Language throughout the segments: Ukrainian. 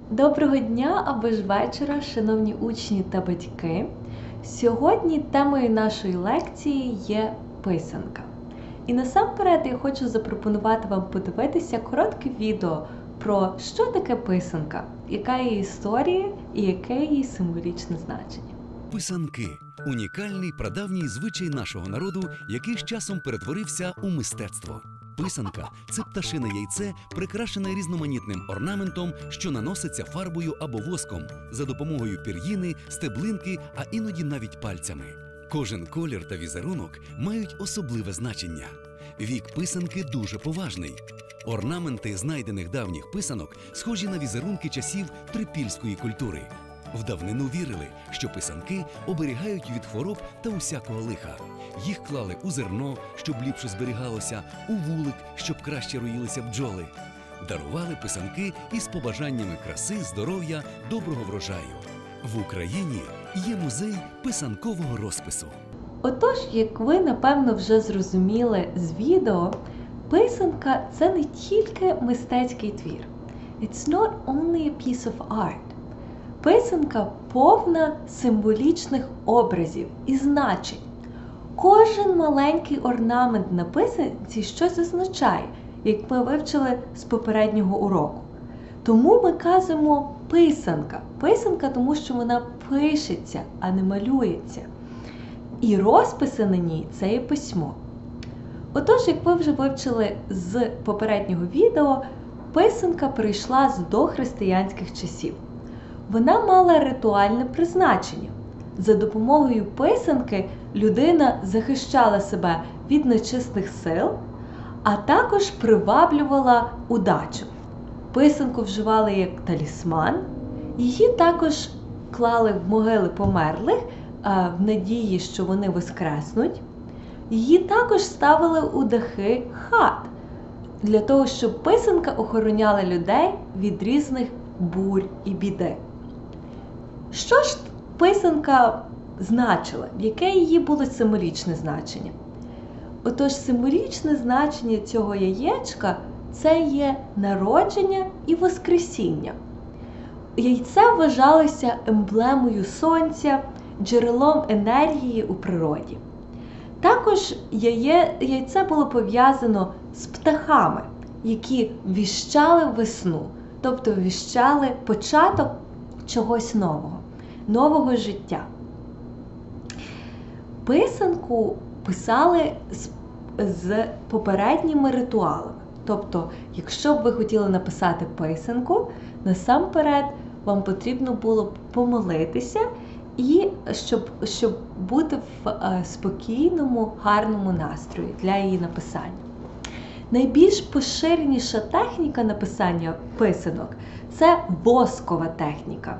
Доброго дня або ж вечора, шановні учні та батьки! Сьогодні темою нашої лекції є писанка. І насамперед я хочу запропонувати вам подивитися коротке відео про що таке писанка, яка її історія і яке її символічне значення. Писанки – унікальний прадавній звичай нашого народу, який з часом перетворився у мистецтво. Писанка – це пташине яйце, прикрашене різноманітним орнаментом, що наноситься фарбою або воском, за допомогою пір'їни, стеблинки, а іноді навіть пальцями. Кожен колір та візерунок мають особливе значення. Вік писанки дуже поважний. Орнаменти знайдених давніх писанок схожі на візерунки часів трипільської культури. В давнину вірили, що писанки оберігають від хвороб та усякого лиха. Їх клали у зерно, щоб ліпше зберігалося, у вулик, щоб краще роїлися бджоли. Дарували писанки із побажаннями краси, здоров'я, доброго врожаю. В Україні є музей писанкового розпису. Отож, як ви, напевно, вже зрозуміли з відео, писанка – це не тільки мистецький твір. It's not only a piece of art. Писанка повна символічних образів і значень. Кожен маленький орнамент на писанці щось означає, як ми вивчили з попереднього уроку. Тому ми кажемо писанка. Писанка, тому що вона пишеться, а не малюється. І розписи на ній – це є письмо. Отож, як ви вже вивчили з попереднього відео, писанка прийшла з дохристиянських часів. Вона мала ритуальне призначення. За допомогою писанки людина захищала себе від нечистих сил, а також приваблювала удачу. Писанку вживали як талісман, її також клали в могили померлих в надії, що вони воскреснуть. Її також ставили у дахи хат, для того, щоб писанка охороняла людей від різних бурь і біди. Що ж писанка значила? Яке її було символічне значення? Отож, символічне значення цього яєчка – це є народження і воскресіння. Яйце вважалося емблемою сонця, джерелом енергії у природі. Також яйце було пов'язано з птахами, які віщали весну, тобто віщали початок чогось нового життя. Писанку писали з попередніми ритуалами. Тобто, якщо б ви хотіли написати писанку, насамперед вам потрібно було б помолитися, і щоб бути в спокійному, гарному настрої для її написання. Найбільш поширеніша техніка написання писанок – це воскова техніка.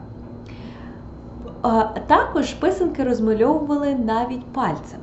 Також писанки розмальовували навіть пальцем.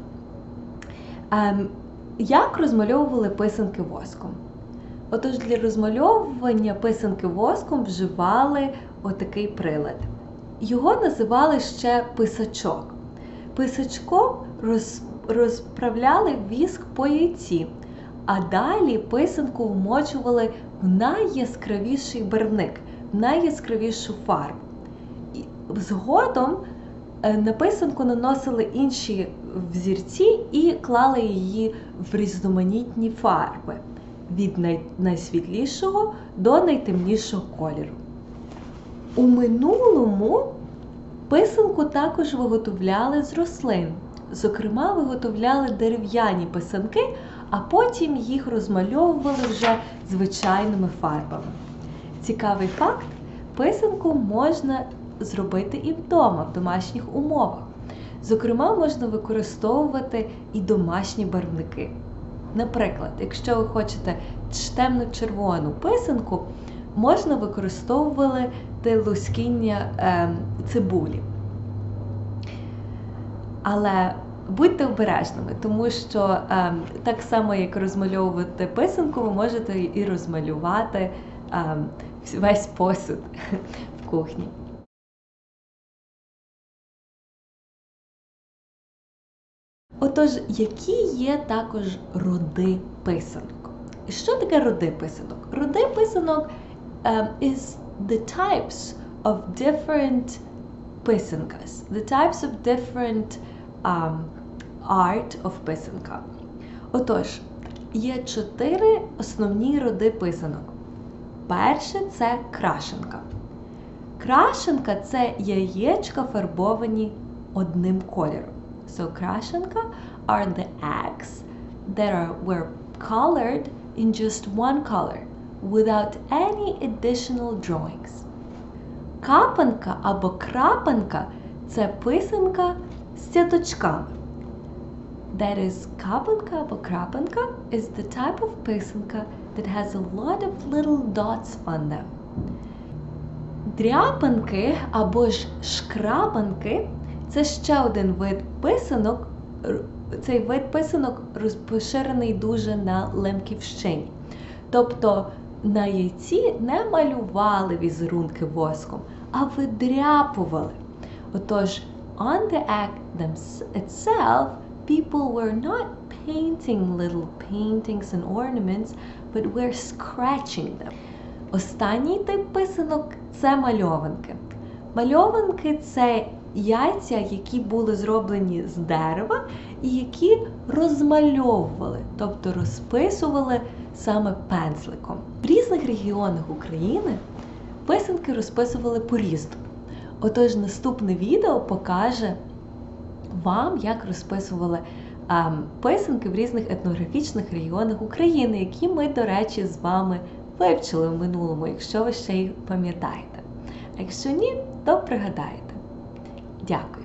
Як розмальовували писанки воском? Отож, для розмальовування писанки воском вживали отакий прилад. Його називали ще писачок. Писачком розправляли віск по яйці, а далі писанку вмочували в найяскравіший барвник, в найяскравішу фарбу. Згодом на писанку наносили інші взірці і клали її в різноманітні фарби, від найсвітлішого до найтемнішого кольору. У минулому писанку також виготовляли з рослин. Зокрема, виготовляли дерев'яні писанки, а потім їх розмальовували вже звичайними фарбами. Цікавий факт – писанку можна зробити і вдома, в домашніх умовах. Зокрема, можна використовувати і домашні барвники. Наприклад, якщо ви хочете темно-червону писанку, можна використовувати лускіння цибулі. Але будьте обережними, тому що так само, як розмальовувати писанку, ви можете і розмалювати весь посуд в кухні. Отож, які є також роди писанок? І що таке роди писанок? Роди писанок the types of different pysankas, the types of different art of pysanka. Отож, є 4 основні роди писанок. Перше – це крашенка. Крашенка – це яєчка, фарбовані одним кольором. So крашенка are the eggs that were colored in just one color, without any additional drawings. Капанка або крапанка – це писанка з цяточками. That is, капанка або крапанка is the type of писанка that has a lot of little dots on them. Дряпанки або ж шкрапанки – це ще один вид писанок. Цей вид писанок поширений дуже на Лемківщині. Тобто на яйці не малювали візерунки воском, а видряпували. Отож, on the egg itself, people were not painting little paintings and ornaments, but were scratching them. Останній тип писанок – це мальованки. Мальованки – це яйця, які були зроблені з дерева і які розмальовували, тобто розписували саме пензликом. В різних регіонах України писанки розписували по-різному. Отож, наступне відео покаже вам, як розписували писанки в різних етнографічних регіонах України, які ми, до речі, з вами вивчили в минулому, якщо ви ще й пам'ятаєте. А якщо ні, то пригадаєте. Дякую.